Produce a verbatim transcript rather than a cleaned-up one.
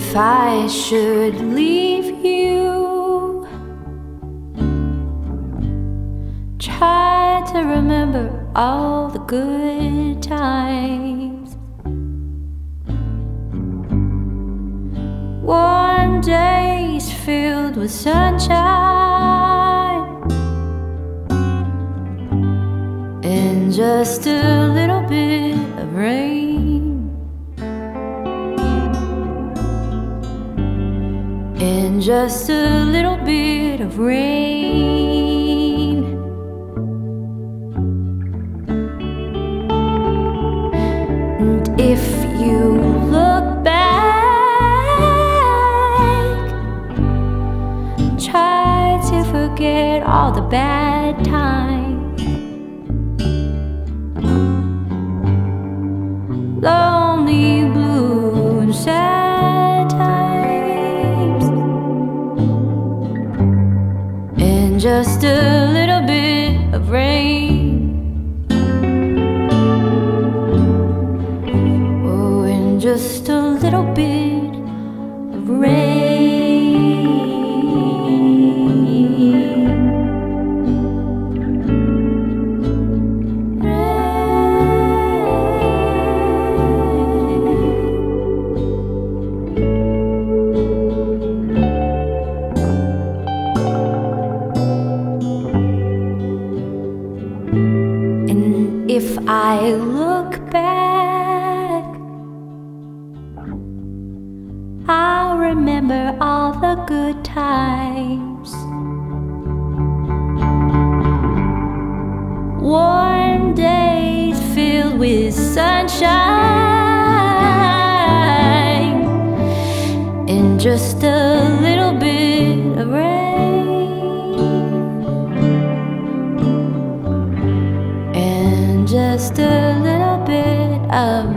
if I should leave you, try to remember all the good times. Warm days filled with sunshine, and just a little bit of rain, and just a little bit of rain. And if you look back, try to forget all the bad times, lonely, blue, and sad times, and just a little bit of rain. Oh, and just a little bit of rain. If I look back, I'll remember all the good times. Warm days filled with sunshine, and just a little bit of rain, just a little bit of